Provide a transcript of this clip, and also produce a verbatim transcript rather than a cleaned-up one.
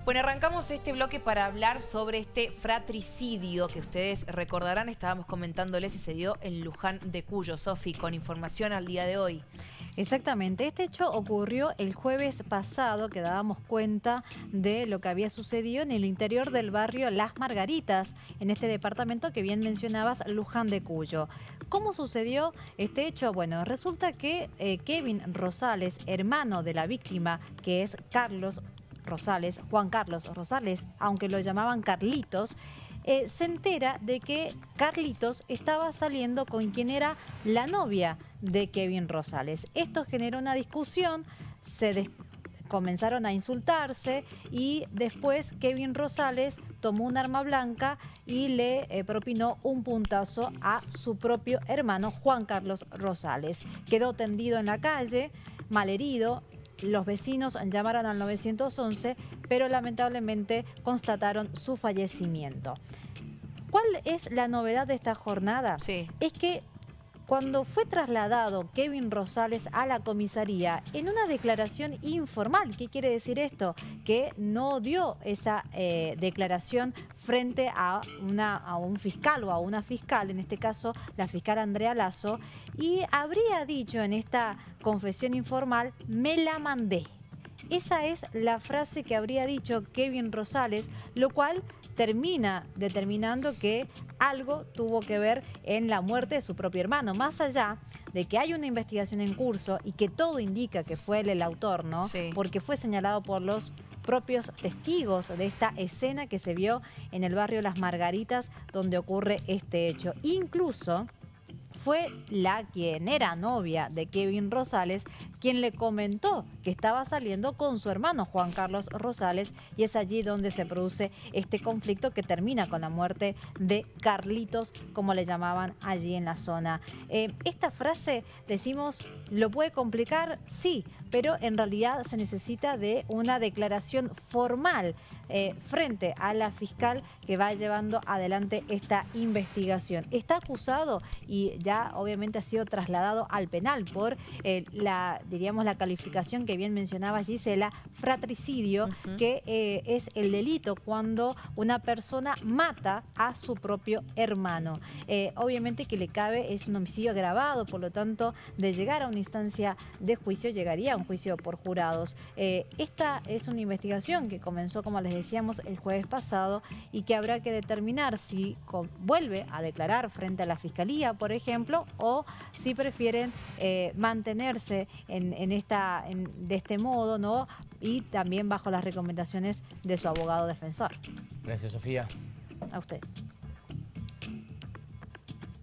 Bueno, arrancamos este bloque para hablar sobre este fratricidio que ustedes recordarán, estábamos comentándoles y se dio en Luján de Cuyo. Sofi, con información al día de hoy. Exactamente, este hecho ocurrió el jueves pasado, que dábamos cuenta de lo que había sucedido en el interior del barrio Las Margaritas, en este departamento que bien mencionabas, Luján de Cuyo. ¿Cómo sucedió este hecho? Bueno, resulta que eh, Kevin Rosales, hermano de la víctima, que es Carlos Rosales, Juan Carlos Rosales, aunque lo llamaban Carlitos, eh, se entera de que Carlitos estaba saliendo con quien era la novia de Kevin Rosales. Esto generó una discusión, se des- comenzaron a insultarse y después Kevin Rosales tomó un arma blanca y le eh, propinó un puntazo a su propio hermano Juan Carlos Rosales. Quedó tendido en la calle, malherido. Los vecinos llamaron al nueve once, pero lamentablemente constataron su fallecimiento. ¿Cuál es la novedad de esta jornada? Sí. Es que cuando fue trasladado Kevin Rosales a la comisaría en una declaración informal, ¿qué quiere decir esto? Que no dio esa eh, declaración frente a, una, a un fiscal o a una fiscal, en este caso la fiscal Andrea Lazo, y habría dicho en esta confesión informal, me la mandé. Esa es la frase que habría dicho Kevin Rosales, lo cual termina determinando que algo tuvo que ver en la muerte de su propio hermano. Más allá de que hay una investigación en curso y que todo indica que fue él el autor, ¿no? Sí. Porque fue señalado por los propios testigos de esta escena que se vio en el barrio Las Margaritas, donde ocurre este hecho. Incluso fue la quien era novia de Kevin Rosales quien le comentó que estaba saliendo con su hermano Juan Carlos Rosales, y es allí donde se produce este conflicto que termina con la muerte de Carlitos, como le llamaban allí en la zona. Eh, esta frase, decimos, ¿lo puede complicar? Sí, pero en realidad se necesita de una declaración formal eh, frente a la fiscal que va llevando adelante esta investigación. Está acusado y ya obviamente ha sido trasladado al penal por eh, la, diríamos, la calificación que bien mencionaba Gisela, fratricidio, uh-huh. que eh, es el delito cuando una persona mata a su propio hermano. Eh, obviamente que le cabe, es un homicidio agravado, por lo tanto, de llegar a una instancia de juicio, llegaría a un juicio por jurados. Eh, esta es una investigación que comenzó, como les decíamos, el jueves pasado y que habrá que determinar si vuelve a declarar frente a la fiscalía, por ejemplo, o si prefieren eh, mantenerse en, en esta, en, de este modo, ¿no? Y también bajo las recomendaciones de su abogado defensor. Gracias, Sofía. A ustedes.